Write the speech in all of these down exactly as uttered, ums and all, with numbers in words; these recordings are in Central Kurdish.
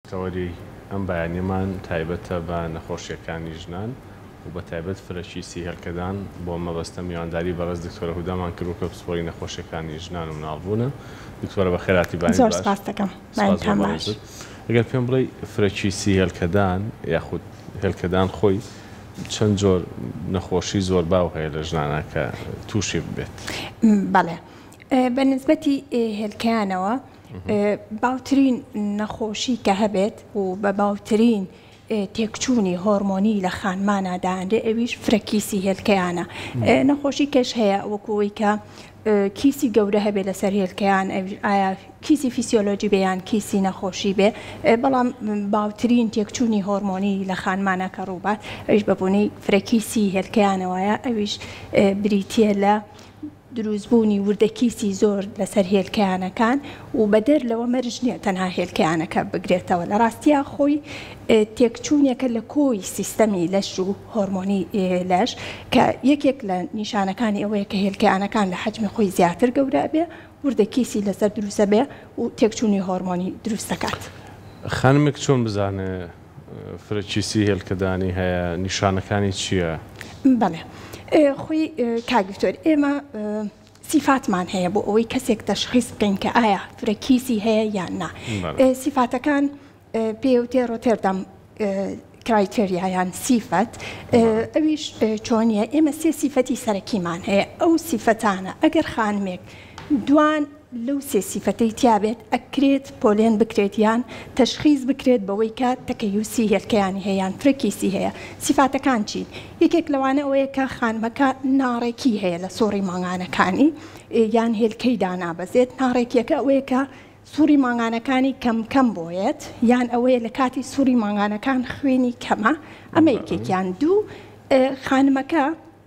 تەوەری ئەم بەیانیمان تایبەتە بە نەخۆشیەکانی ژنان و بە تایبەت فرەچیسی هێلکەدان بۆ مەبەستە میوانداری بەڕێز دکتۆرە هودامان کرد کە پسپۆری نەخۆشیەکانی ژنان و مناڵبوونە. دکتۆرە بە خێراتی بانی زۆر سپاس دەکەم. ئەگەر پێم بڵێ فرەچیسی هێلکەدان یاخود هێلکەدان خۆی چەند جۆر نەخۆشی زۆر باو هەیە لە ژنانە کە تووشی ببێت؟ بەڵێ بە نسبەتی هێلکەیانەوە باوترین نەخۆشی کە هەبێت و بە باوترین تێکچوونی هۆرمۆنی لە خانمانەدانرێ ئەویش فرەکیسی هێلکەیانە. نەخۆشی کەش هەیە وەکوەوەی کە کیسی گەورە هەبێت لەسەر هێلکەیان، ئایا کیسی فیسیۆلۆجی بێیان کیسی نەخۆشی بێ، بەڵام باوترین تێکچوونی هۆرمۆنی لە خانمانە کە ڕووبات ئەویش بەبوونی فرەکیسی هێلکەیانەوەیە. ئەویش بریتیە لە دروستبوونی وردەکیسی زۆر لەسەر هێلکەیانەکان و بەدەر لەوە مەرج نییە تەنها هێلکەیانەکە بگرێتەوە. لە ڕاستیە خۆی تێکچوونێکە لە کۆی سیستەمی لەش و هۆرمۆنی لەش کە یەکێک لە نیشانەکانی ئەوەیە کە هێلکەیانەکان لە حەجمی خۆی زیاتر گەورە بێ، وردەکیسی لەسەر دروستە بێ و تێکچوونی هۆرمۆنی دروست دەکات. خانمێک چۆن بزانێ فرەچیسی هێلکەدانی هەیە، نیشانەکانی چییە؟ بەڵێ خۆی کاگفتۆر ئێمە سیفاتمان هەیە بۆ ئەوەی کەسێک تەشخیص بکەین کە ئایا فرەکیسی هەیە یان نا. سیفاتەکان پێوتێ ڕۆتێردەم کرایتێریایان سیفەت ئەویش چۆنیە؟ ئێمە سێ سیفەتی سەرەکیمان هەیە. ئەو سیفەتانە ئەگەر خانمێک دوان لەو سێ سیفەتەی تیابێت ئەکرێت پۆلێن بکرێت یان تەشخیص بکرێت بەوەی کە تەکەیوسی هێلکەیانی هەیەیان فرەکیسی هەیە. سیفاتەکان چین؟ یەکێک لەوانە ئەوەیە کە خانمەکە ناڕێکی هەیە لە سۆڕی ماڭانەکانی یان هێلکەی دانابەزێت. ناڕێکیەکە ئەوەیە کە سووری ماڭانەکانی کەم کەم بۆیێت یان ئەوەیە لە کاتی سووری ماڭانەکان خوێنی کەمە. ئەمە یەکێکیان. دوو خانمەکە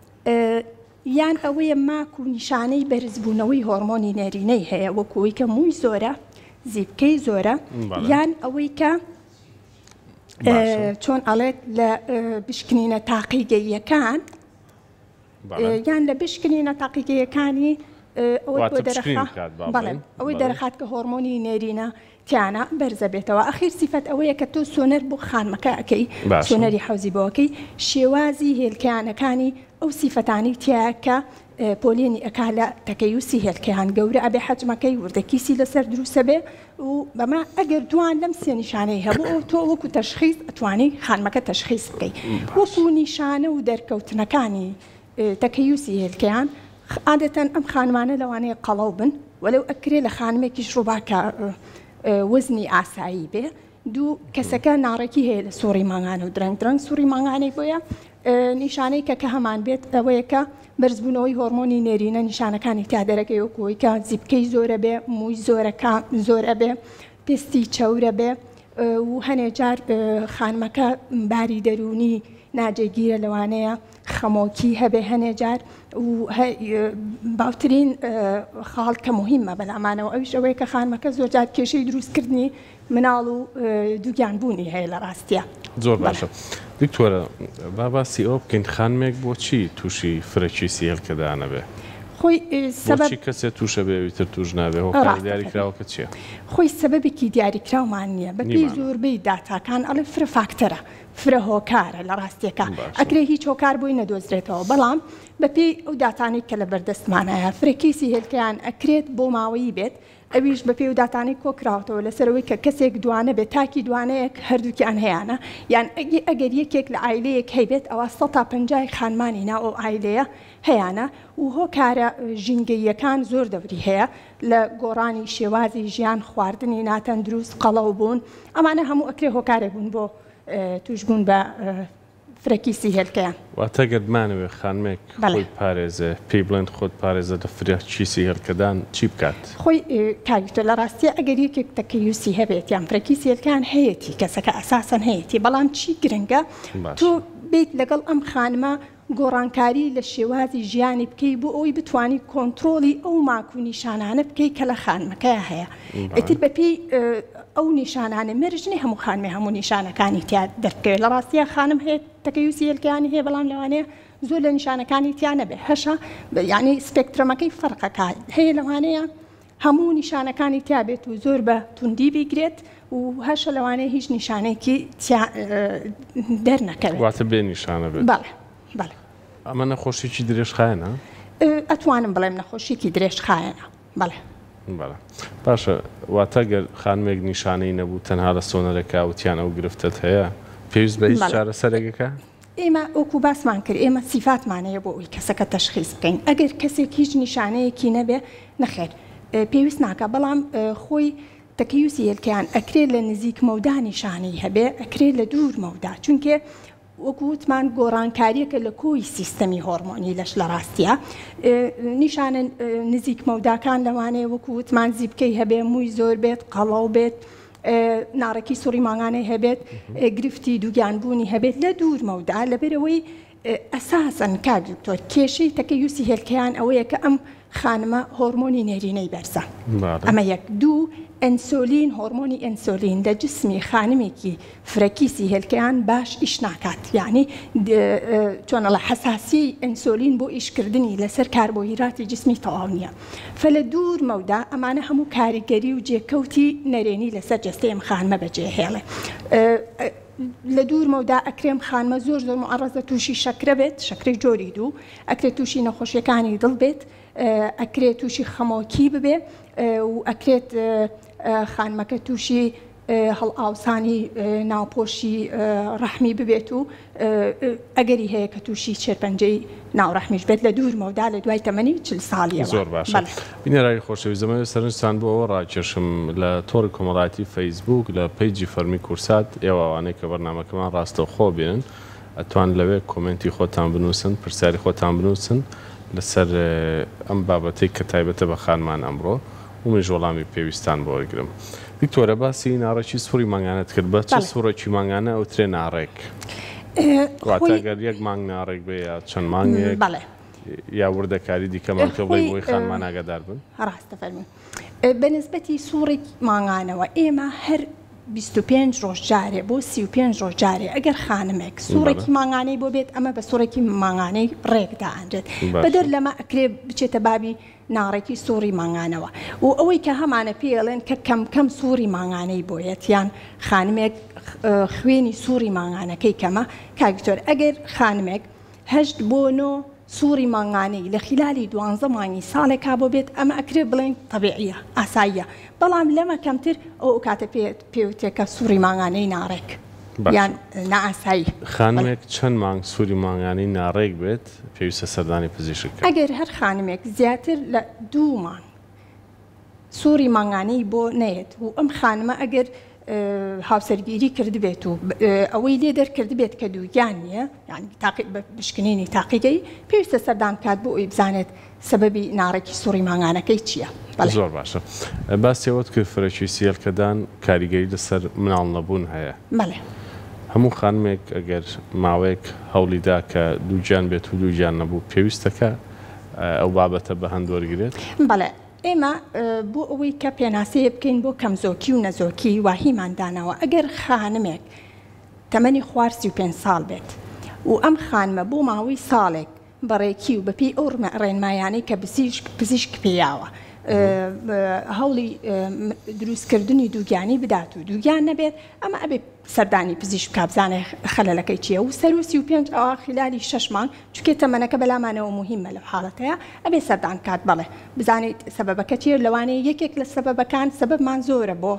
یان ئەوەیە ماک و نیشانەی بەرزبوونەوەی هۆرمۆنی نێرینەی هەیە وەکوەوەی کە مووی زۆرە، زیبکەی زۆرە، یان ئەوەی کە چۆن ئەڵێت لە بشکنینە تاقیگەییەکان یان لە بشکنینە تاقیگەیەکانی ئەوەی دەرەخات کە هۆرمۆنی نێرینە تیانە بەرزە بێتەوە. ئەخیر سیفەت ئەوەیە کە تۆ سۆنەر بۆ خانمەکە ئەەکەی، سۆنەری حەوزی بۆەکەی، شێوازی هێلکەیانەکانی ئەو سیفەتانی تایە کە پۆلێنی ئەکا لە تەکەیوسی هێلکەیان گەورە ئەبێ حەجمەکەی وردەکیسی لەسەر دروستە بێ و بەما ئەگەر دوان لەم سێ نیشانەی هەبوو ئەو تۆ وەکو تەشخیص ئەتوانی خانمەکە تەشخیص بکەیت. وەکو نیشانە و دەرکەوتنەکانی تەکەیوسی هێلکەیان عادەتەن ئەم خانمانە لەوانەیە قەڵەو بن وەلەو ئەکرێ لە خانمێکیش ڕووباکە وەزنی ئاسایی بێ. دوو کەسەکە ناڕێکی هەیە لە سووری ماڭانە و درەنگ درەنگ سووری ماڭانەی بۆیە نیشانەی کە کە هەمان بێت ئەوەیە کە بەرزبوونەوەی هۆرمۆنی نێرینە نیشانەکانی تا دەرەکەی وەکوەوەی کە زیبکەی زۆرە بێ، مووی زۆرەکە زۆرە بێ، پێستی چەورە بێ و هەنێجار خانمەکە باری دەرونی ناجێگیرە لەوانەیە خەمۆکی هەبێ هەنێجار و باوترین خاڵ کە مهمە بەلامانەوە ئەویش ئەوەیە کە خانمەکە زۆرجار کێشەی دروستکردنی مناڵ و دووگیانبوونی هەیە لە ڕاستیە. زۆر باشە. دکتۆرە با باسی ئەوە بکەین خانمێک بۆچی تووشی فرەکیسی هێلکەدانە بێ؟ خۆی بۆچی کەسێ تووشە بێویتر توش نابێ؟ هۆکاری دیاریکراوەکە چییە؟ خۆی سەبەبێکی دیاریکراومان نییە. بەپێی زۆربەی داتاکان ئەڵێ فرە فاکتەرە، فرە هۆکارە لە ڕاستیەکە. ئەکرێ هیچ هۆکار بووی نەدۆزرێتەوە، بەڵام بەپێی ئەو داتانی کە لە بەردەستمانایە فرەکیسی هێلکەیان ئەکرێت بۆ ماوەیی بێت. ئەویش بەپێی و داتانی کۆکراوەوە لەسەرەوەی کە کەسێک دوانە بێت تاکی دوانەیەک هەردووکیان هەیەە یان ئەگەر یەکێک لە ئایلەیەک هەیبێت ئەوە سە تا پەنجای خانمانی ناو ئەو ئایلەیە هەیەە و هۆکارە ژینگەییەکان زۆر دەوری هەیە لە گۆڕانی شێوازی ژیان، خواردنی ناتەن دروست، قەڵەو بوون. ئەمانە هەموو ئەکرێ هۆکارێک بوون بۆ توشبوون بە فرەکیسی هێلکەیان. واتە گەردمانەوێ خانمێک خۆی پارێزە پێی بڵێن خۆت پارێزە لە فرەکیسی هێلکەدان چی بکات؟ خۆی کاگتۆ لە ڕاستیە ئەگەر یەکێک تەکەیوسی هەبێت یان فرەکیسی هێلکەیان هەیەی کەسەکە ئەساسەن هەیەی، بەڵام چی گرنگە تۆ بیت لەگەڵ ئەم خانمە گۆڕانکاری لە شێوازی ژیانی بکەی بۆ ئەوی بتوانی کۆنتترۆلی ئەو ماک و نیشانانە بکەی کە لە خانمەکە هەیە. ئەتر بەپێی ئەو نیشانانە مێرژنی هەموو خانمێ هەموو نیشانەکانی تیا دەرکەوێت. لە ڕاستیە خانم هەیە تەکەیوسی هێلکەیانی هەیە، بەڵام لەوانەیە زۆر لە نیشانەکانی تیا نەبێ هەشە یعنی سپێکترەمەکەی فەرقەکە هەیە. لەوانەیە هەموو نیشانەکانی تیا بێت و زۆر بە توندی بیگرێت و هەشە لەوانەیە هیچ نیشانێکی دەرنەکەوێت واتە بێ نیشانە بێت. بەڵێ بەڵێ. ئەمە نەخۆشیی درێژخایەنە؟ ئەتوانم بڵێم نەخۆشیێکی درێژخایەنە بەڵێ. بەڵێ باشە واتە گەر خانمێک نیشانەی نەبوو تەنها لە سۆنەرەکە وتیان ئەو گرفتت هەیە پێویست بە هیچ چارەسەرێکەکە؟ ئێمە وەکو باسمان کرد ئێمە سیفاتمانەیە بۆ ئەوی کەسەکە تەشخیص بکەین ئەگەر کەسێک هیچ نیشانەیەکی نەبێ نەخێر پێویست ناکە بەڵام خۆی تەکەیوسی هێلکەیان ئەکرێت لە نزیک مەودا نیشانەی هەبێ ئەکرێت لە دوور مەودا چونکە وەکو وتمان گۆڕانکاریەکە لە کۆی سیستەمی هۆرمۆنی لەش لە ڕاستیە نیشانە نزیک مەوداکان لەوانەیە وەکو وتمان زیبکەی هەبێ مووی زۆر بێت قەڵەو بێت ناڕێکی سوڕی ماگانەی هەبێت گرفتی دووگیانبوونی هەبێت لە دوور مەودا لەبەرەوەی ئەساسەن کاک دکتۆر کێشەی تەکەیوسی هێلکەیان ئەوەیە کە ئەم خانمە هۆرمۆنی نێرینەی بەرزە ئەمە یەک دوو ئەنسۆلین هۆرمۆنی ئەنسۆلین لە جسمی خانمێکی فرەکیسی هێلکەیان باش ئیش ناکات یعنی چۆنە لە حەساسی ئەنسۆلین بۆ ئیشکردنی لەسەر کاربۆهیدراتی جسمی تەواو نییە فە لە دوور مەودا ئەمانە هەموو کاریگەری و جێکەوتی نەرێنی لەسەر جەستەی ئەم خانمە بەجێهێڵێ لە دوور مەودا ئەکرێم خانمە زۆر زۆر معڕەزە تووشی شەکرە بێت شەکرەی جۆری دوو ئەکرێت تووشی نەخۆشیەکانی دڵ بێت ئەکرێت تووشی خەمۆکی ببێ و ئەکرێت خانمەکە تووشی هەڵ ئاوسانی ناوپۆشی ڕەحمی ببێت و ئەگەری هەیە کە تووشی چێرپەنجەی ناوڕەحمیش بێت لە دوور مەودا لە دوای تەمەنی چل ساڵیەوە. زۆر باشە. بینەرانی خۆشەویست ئەمە سەرنجتان بۆ ئەوە ڕاکێشم لە تۆڕی کۆمەڵایەتی فەیسبوک لە پەیجی فەرمی کورسات ئێوەوانەی کە بەرنامەکەمان ڕاستەوخۆ بێنن ئەتوان لەوێ کۆمنتی خۆتان بنووسن پرسیاری خۆتان بنووسن لەسەر ئەم بابەتەی کە تایبەتە بە خانمان ئەمڕۆ و منیش وەڵامی پێویستان بۆ وەرگرم. دکتۆرە باسی ناڕێکی سووری مانگانەت کرد بە چ سوورێکی مانگانە ئەوترێ ناڕێک واتەگەر یەک مانگ ناڕێک بێ یا چەند مانگێک یا وردەکاری دیکەمان پێ بڵێ بۆی خانمان ئاگادار بن؟ ڕاستە فەرمووی بە نسبەتی سوورێکی مانگانەوە ئێمە هەر بیست و پێنج ڕۆژ جارێ بۆ سی و پێنج ڕۆژ جارێ ئەگەر خانمێک سوورێکی مانگانەی بۆ بێت ئەمە بە سوورێکی مانگانەی ڕێکدا ئەنجێت بەدەر لەمە ئەکرێ بچێتە بابی ناڕێکی سووری مانگانەوە و ئەوەی کە هەمانە پێڵێن کە کەم کەم سووری مانگانەی بۆیەت یان خانمێک خوێنی سووری مانگانەکەی کەمە کاکتۆر ئەگەر خانمێک هەشت بۆ نۆ سووری مانگانەی لە خلالی دوانزە مانگی ساڵێکا بۆ بێت ئەمە ئەکرێ بڵێن تەبیعیە ئاساییە بەڵام لەمە کەمتر ئەو کاتە پێوتێکە سووری مانگانەی ناڕێک یان نائاسایی. خانمێک چەند مانگ سووری مانگانەی ناڕێک بێت پێویستە سەردانی پزیشک ئەگەر هەر خانمێک زیاتر لە دوو مانگ سووری مانگانەی بۆ نەیەت و ئەم خانمە ئەگەر هاوسەرگیری کرد بێت و ئەوەی لێ دەرکرد بێت کە دووگیان نییە یعنی بشکنینی تاقیگەی پێویستە سەردان کات بۆ ئەوی بزانێت سەبەبی ناڕێکی سووری مانگانەکەی چییە؟ زۆر باشە. باسیەوەت کرد فرەکی سیێلکەدان کاریگەری لەسەر مناڵ نەبوون هەیە. بەڵێ. هەموو خانمێک ئەگەر ماوەیەک هەوڵیدا کە دووجان بێت و دووجان نەبوو پێویستەکە ئەو بابەتە بە هەند وەرگرێت؟ بەڵێ. ئێمە بۆ ئەوەی کە پێناسەیە بکەین بۆ کەمزۆکی و نەزۆکی واهیماندانەوە ئەگەر خانمێک تەمەنی خوار سی و پێنج ساڵ بێت و ئەم خانمە بۆ ماوەی ساڵێک بەڕێکی و بەپی ئەو ڕێنمایانەی کە پزیشک پێیاوە هەوڵی دروستکردنی دووگیانی بدات و دووگیان نەبێت ئەمە ئەبێ سەردانی پزیشک کابزانە خەلەلەکەی چییە و سەر و سی و پێنج ئەوە خلالی شەشمان چونکە تەمەنەکە بەلامانەوە مهمە لە حاڵەتەیە ئەبێ سەردان کات بەڵێ بزانیت سەبەبەکە چیە لەوانەیە یەکێک لە سەبەبەکان سەبەبمان زۆرە بۆ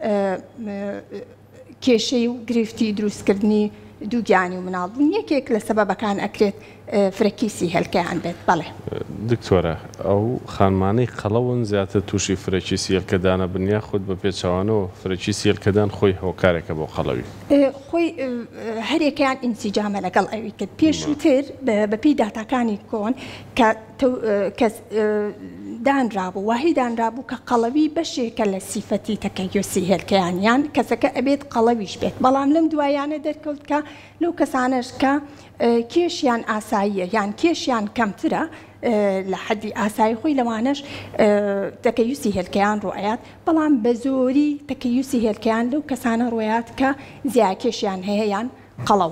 کێشەی و گرفتی دروستکردنی دووگیانی و مناڵبوون یەکێک لە سەبەبەکان ئەکرێت فرەکیسی هێلکەیان بێت. بەڵێ دکتۆرە ئەو خانمانەی قەڵەون زیاتر تووشی فرەکی سیێلکەدانە بنیا خودت بە پێچوانەوە فرەکی سیێلکەدان خۆی هۆکارێکە بۆ قەڵەوی خۆی هەرێکیان ئینسیجامە لەگەڵ ئەوی کرد پێشووتر بەپی داتاکانی کۆن کە دانرابوو واهی دانرابوو کە قەڵەوی بەشێکە لە سیفەتی تەکەیوسی هێلکەیانیان کەسەکە ئەبێت قەڵەویش بێت بەڵام لەم دوایانە دەرکەوت کە لەو کەسانەش کە کێشیان ئاساییە یان کێشیان کەمترە لە حەدی ئاسایی خۆی لەوانش تەکەیوسی هێلکەیان ڕۆیات بەڵام بە زۆری تەکەیوسی هێلکەیان لەو کەسانە ڕۆیات کە زیاکێشیان هەیە یان قەڵەون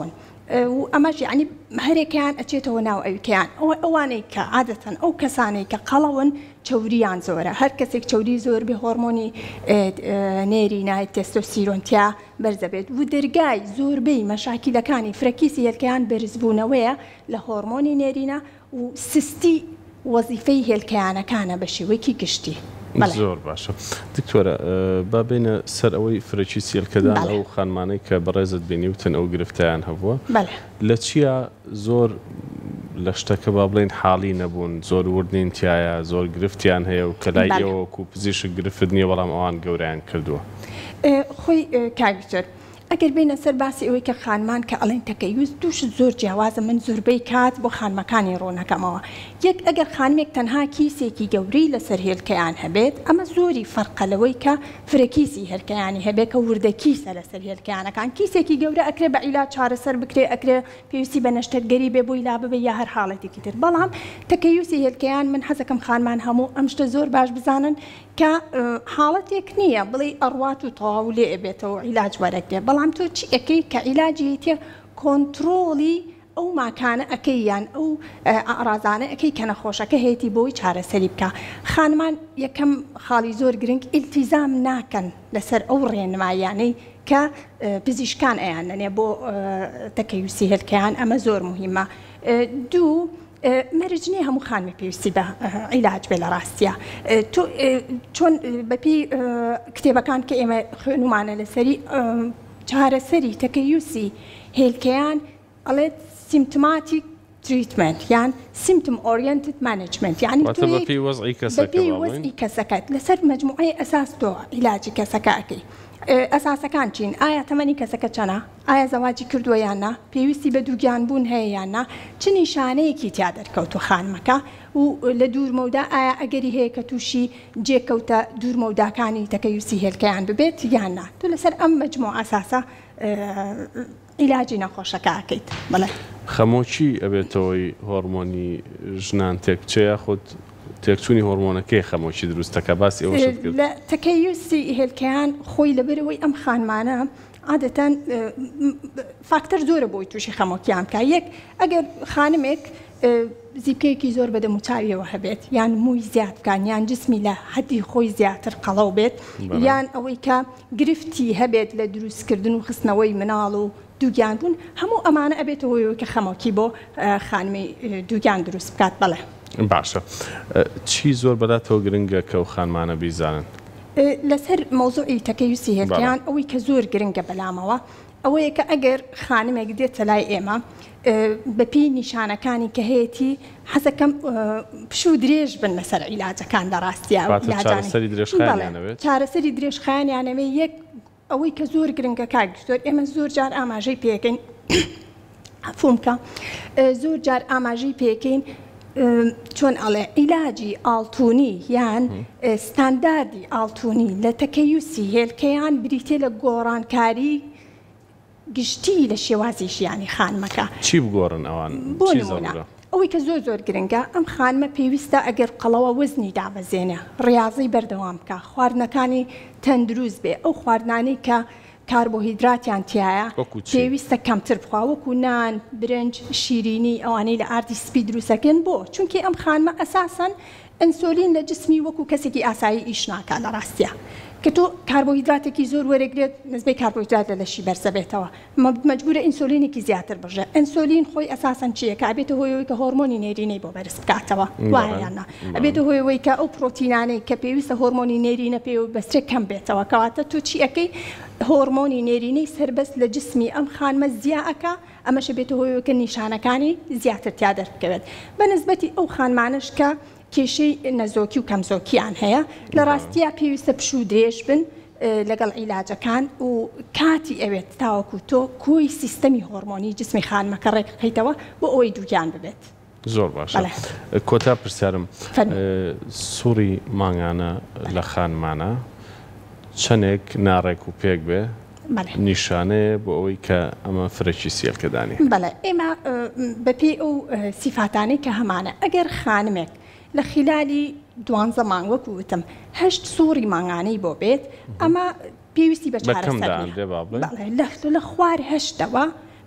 و ئەمەش یعنی هەرێکیان ئەچێتەوە ناو ئەوکیان ئەوانەی کە عادەتەن ئەو کەسانەی کە قەڵەون چوریان زۆرە هەر کەسێک چوری زۆر بێ هۆرمۆنی نێری نایت تێستۆستیرۆنتیا بەرزە بێت و دەرگای زۆربەی مەشاکیلەکانی فرەکیسی هێلکەیان بەرزبوونەوەیە لە هۆرمۆنی نێرینە و سستی وەزیفەی هێلکەیانەکانە بە شێوەیەکی گشتی. زۆر باشە دکتۆرە با بینە سەر ئەوەی فرەکی سێلکەدان ئەو خانمانەی کە بەڕێزت بینیوتن ئەو گرفتیان هەبووە لە چییە زۆر لە شتەکە با بڵێن حاڵی نەبوون زۆر وردنین تایە زۆر گرفتیان هەیە و کەلای ئێوەکو پزیشک گرفت نییە بەڵام ئەوان گەوریان کردووە خۆی کاگتۆر ئەگەر بینە سەر باسی ئەوەی کە خانمان کە ئەڵێن تەکەیوز دووش زۆر جیاوازە من زۆربەی کات بۆ خانمەکانی ڕۆنەکەمەوە یەک ئەگەر خانمێک تەنها کیسێکی گەورەی لەسەر هێلکەیان هەبێت ئەمە زۆری فەرقەلەوەی کە فرەکیسی هێلکەیانی هەبێت کە وردە کیسە لەسەر هێلکەیانەکان کیسێکی گەورە ئەکرێ بە عیلاج چارەسەر بکرێ ئەکرێ پێویستی بە نەشتەرگەری بێ بۆی لا ببێ یا هەر حاڵەتێکی تر بەڵام تەکەیوسی هێلکەیان من حەزەکەم خانمان هەموو ئەم شتە زۆر باش بزانن کە حاڵەتێک نییە بڵێ ئەڕوات و تەواو لێ ئەبێتەوە عیلاج وەرەگرێ بەڵام تۆ چی ئەەکەی کە عیلاجی تێ کۆنتترۆڵی ئەو ماکانە ئەەکەیان ئەو ئارازانە ئەەکەی کە نەخۆشەکە هەیەی بۆی چارەسەری بکە خانمان یەکەم خاڵی زۆر گرنگ ئیلتیزام ناکەن لەسەر ئەو ڕێنمایانەی کە پزیشکان ئەیانەنێ بۆ تەکەیوسی هێلکەیان ئەمە زۆر مهمە. دوو مەرجنی هەموو خانمە پێویستی بە عیلاج بێ لە ڕاستیە چۆن بەپی کتێبەکان کە ئێمە خوێنمانە لەسەری چارەسەری تەکەیوسی هێلکەیان ئەڵێت سیمتماتیک تریتمنت یان سیمتم ئۆریەنتد مانجمنت یعنی بەپی وەزعی کەسەکەت لەسەر مەجموعەی ئەساس تۆ عیلاجی کەسەکە ئەەکەی ئەساسەکان چین ئایا تەمەنی کەسەکە چەنە ئایا زەواجی کردووە یاننا پێویستی بە دووگیان بوون هەیە یاننا چ نیشانەیەکی تیا دەرکەوت و خانمەکە و لە دوورمەودا ئایا ئەگەری هەیە کە تووشی جێکەوتە دوورمەوداکانی تەکەیوسی هێلکەیان ببێت یاننا تو لەسەر ئەم مەجموع ئەساسە عیلاجی نەخۆشەکە ئەەکەیت بڵێ خەمۆکی ئەبێتەوەی هۆرمۆنی ژنان تێکچەیە خۆت تێکچوونی هۆرمۆنەکەی خەمۆکی دروستەکە باسی ئەوە لە تەکەیوسی هێلکەیان خۆی لەبەرەوەی ئەم خانمانە عادەتەن فاکتەر زۆرە بۆی تووشی خەمۆکیان بکە یەک ئەگەر خانمێک زیبکەیەکی زۆر بەدەموچاویەوە هەبێت یان مووی زیاد بکان یان جسمی لە حەدی خۆی زیاتر قەڵەو بێت یان ئەوەی کە گرفتی هەبێت لە دروستکردن و خستنەوەی مناڵ و دووگیان بوون هەموو ئەمانە ئەبێتەوەی کە خەمۆکی بۆ خانمی دووگیان دروست بکات بڵێ باشە چی زۆر بەداتەوە گرنگە کە ئەو خانمانە بیزانن لەسەر مۆزوعی تەکەیوسی هێلکەیان ئەوەی کە زۆر گرنگە بەلامەوە ئەوەیە کە ئەگەر خانمێک دێتە لای ئێمە بەپی نیشانەکانی کە هەیەی حەزەکەم پشوو درێژ بن لەسەر عیلاجەکان لە ڕاستیە چارەسەری درێژخایانیانەوێ یەک ئەوەی کە زۆر گرنگە کاکتۆر ئێمە زۆر جار ئاماژەی پێکەین فۆمکە زۆر جار ئاماژەی پێکەین چۆن ئەڵێ عیلاجی ئاڵتوونی یان ستانداردی ئاڵتوونی لە تەکەیوسی هێلکەیان بریتێ لە گۆڕانکاری گشتی لە شێوازی ژیانی خانمەکە چی بگۆڕن ئەوان بۆ نمونە ئەوەی کە زۆر زۆر گرنگە ئەم خانمە پێویستە ئەگەر قەڵەوە وەزنی دابەزێنێ ڕاضی بەردەوام بکە خواردنەکانی تەندروست بێ ئەو خواردنانەی کە کاربۆهیدراتیان تایە پێویستە کەمتر بخوا وەکو نان برنج شیرینی ئەوانەی لە ئاردی سپی دروستەکەن بۆ چونکی ئەم خانمە ئەساسەن ئەنسۆلین لە جسمی وەکو کەسێکی ئاسایی ئیش ناکات لە ڕاستیە کە تۆ کاربۆهیدراتێکی زۆر وەرەگرێت نسبەی کاربۆهیدرات لە لەشی بەرزە بێتەوە مەجبورە ئینسۆلینێکی زیاتر بژێ ئەنسۆلین خۆی ئەساسەن چییە کە ئەبێتە هۆیەوەی کە هۆرمۆنی نێرینەی بۆ بەرز بکاتەوە وایەنە ئەبێتە هۆیەوەی کە ئەو پرۆتینانەی کە پێویستە هۆرمۆنی نێرینە پێ و بەسترێک کەم بێتەوە کەواتە تۆ چی ئەەکەی هۆرمۆنی نێرینەی سربەست لە جسمی ئەم خانمە زیاکە ئەمەشە بێتە هۆیەوەی کە نیشانەکانی زیاتر تیا دەربکەوێت بەنسبەتی ئەو خانمانش کە کێشەی نەزۆکی و کەمزۆکیان هەیە لە ڕاستیە پێویستە پشوو درێژ بن لەگەڵ عیلاجەکان و کاتی ئەوێت تاوەکو تۆ کۆی سیستەمی هۆرمۆنی جسمی خانمەکە ڕێکەکەیتەوە بۆ ئەوەی دووگیان ببێت زۆر باشە کۆتا پرسیارم سووری مانگانە لە خانمانە چەندێک ناڕێک و پێک بێ نیشانەیە بۆ ئەوەی کە ئەمە فرەکی سێلکەدانی بەڵێ ئێمە بەپێی ئەو سیفاتانەی کە هەمانە ئەگەر خانمێک لە خلالی دوانزە مانگ وەکو وتم هەشت سووری مانگانەی بۆ بێت ئەمە پێویستی بە چارەسەر لە خوار هەشتەوە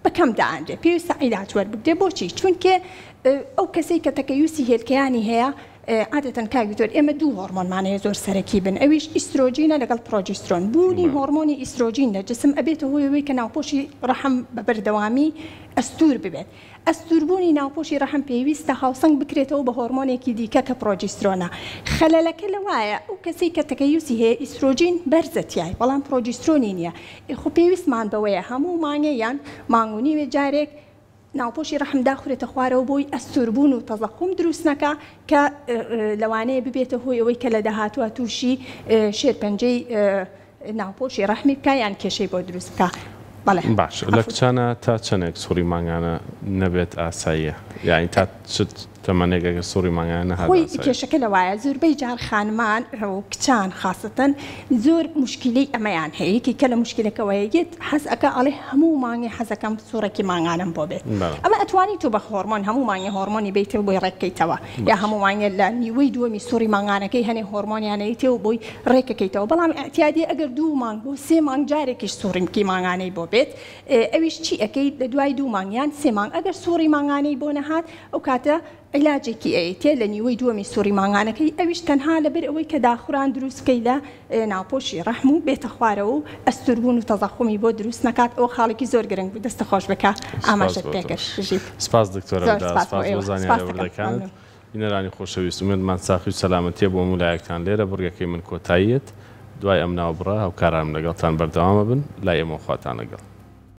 بەکەم داانرێ پێویستە عیلاج وەربگرێ بۆچی چونکە ئەو کەسەی کە تەکەیوسی هێلکەیانی هەیە عادەتەن کاگتۆر ئێمە دوو هۆرمۆنمانەیە زۆر سەرەکی بن ئەویش ئیسترۆجینە لەگەڵ پرۆجسترۆن بوونی هۆرمۆنی ئیسترۆجین لە جسم ئەبێتە هۆیەوەی کە ناوپۆشی ڕەحم بە بەردەوامی ئەستور ببێت ئەستوربوونی ناوپۆشی ڕەحم پێویستە هاوسەنگ بکرێتەوە بە هۆرمۆنێکی دیکە کە پرۆجسترۆنە خەلەلەکە لەوایە ئەو کەسەی کە تەکەیوسی هەیە ئیسترۆجین بەرزەتیای بەڵام پرۆجسترۆنی نییە خۆ پێویستمان بەوەیە هەموو مانگەیان مانگونی وێ جارێک ناوپۆشی ڕەحم داخورێتە خوارەوە بۆی ئەستوربوون و تەزەخم دروست نەکا کە لەوانەیە ببێتە هۆی ئەوەی کە لە داهاتوە تووشی شێرپەنجەی ناوپۆشی ڕەحمی بکە یان کێشەی بۆ دروست بکە. باش لە کچانە تا چەندێک سووری مانگانە نەبێت ئاساییە یانی تا تەمەنێکەکە سووری مانگانە خۆی کێشەکە لەوایە زۆربەی جار خانمان و کچان خاستن زۆر مشکلی ئەمەیان هەیە یەکی کە لە مشکلەکەوەیەگێت حەز ئەکە ئەڵێ هەموو مانگی حەزەکەم سوورێکی مانگانم بۆ بێت ئەمە ئەتوانی تو بە هۆرمۆن هەموو مانگی هۆرمۆنی بیتەوە بۆی ڕێککەیتەوە یا هەموو مانگە لە نیوەی دووەمی سووری مانگانەکەی هەنێ هۆرمۆنیانەیەتەوە بۆی ڕێکەکەیتەوە بەڵام ئەتیادی ئەگەر دوو مانگ بۆ سێ مانگ جارێکیش سووریمکی مانگانەی بۆ بێت ئەویش چی ئەەکەیت لە دوای دوو مانگیان سێ مانگ ئەگەر سووری مانگانەی بۆ نەهات ئەو کاتە عیلاجێکی ئەیتێ لە نیوەی دووەمی سووری مانگانەکەی ئەویش تەنها لەبەر ئەوەی کە داخوران دروستکەی لە ناوپۆشی ڕەحم و بێتە خوارەوە و ئەستوربوون و تەزەخمی بۆ دروست نکات ئەو خاڵێکی زۆر گرنگ بوو دەستە خۆش بکە ئاماژەت پێکرد. سپاس دکتۆرە سپاس بۆ زانیاریەوەەکانت بینەرانی خۆشەویست ومێدمان ساخی و سەلامەتیە بۆ مولایەکتان لێرە بڕگەکەی من کۆتاییت دوای ئەم ناوبڕە هەوکارام لەگەڵتان بەردەوامە بن لای ئێمە خواتان لەگەڵ.